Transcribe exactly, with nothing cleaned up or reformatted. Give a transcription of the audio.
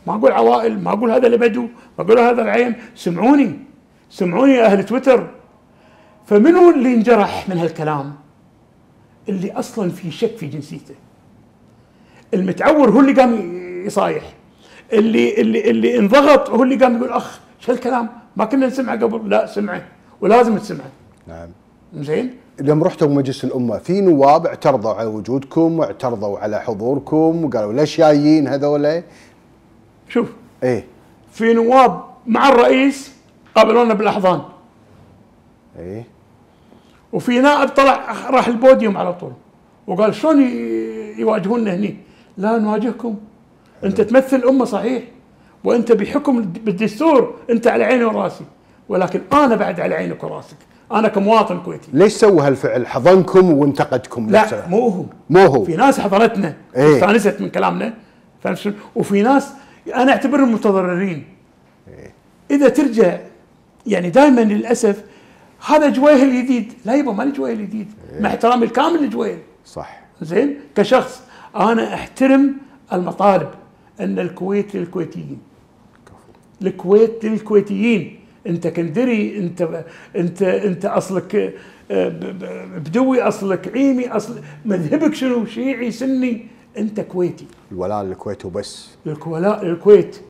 ما اقول عوائل، ما اقول هذا البدو، ما اقول هذا العين، سمعوني سمعوني يا اهل تويتر. فمنو اللي انجرح من هالكلام؟ اللي اصلا في شك في جنسيته. المتعور هو اللي قام يصايح، اللي اللي اللي انضغط هو اللي قام يقول اخ شو هالكلام ما كنا نسمعه قبل. لا سمعه ولازم تسمعه. نعم. زين. لما رحتوا مجلس الامه في نواب اعترضوا على وجودكم واعترضوا على حضوركم وقالوا ليش جايين هذول؟ شوف ايه في نواب مع الرئيس قابلونا بالاحضان. ايه. وفي نائب طلع راح البوديوم على طول وقال شلون يواجهونا هني؟ لا نواجهكم، انت تمثل الامه صحيح وانت بحكم بالدستور انت على عيني وراسي، ولكن انا بعد على عينك وراسك، انا كمواطن كويتي. ليش سوى هالفعل؟ حضنكم وانتقدكم؟ لا مو هو مو هو. في ناس حضنتنا ايه؟ استانست من كلامنا، وفي ناس انا اعتبرهم متضررين. ايه؟ اذا ترجع يعني دائما للاسف هذا جويهل جديد، لا يبا ماني جويهل جديد. إيه؟ مع احترامي الكامل لجويهل. صح. زين كشخص انا احترم المطالب ان الكويت للكويتيين. الكويت للكويتيين. انت كندري، انت انت انت اصلك بدوي، اصلك عيمي، اصل مذهبك شنو؟ شيعي سني، انت كويتي. الولاء للكويت وبس. الولاء للكويت.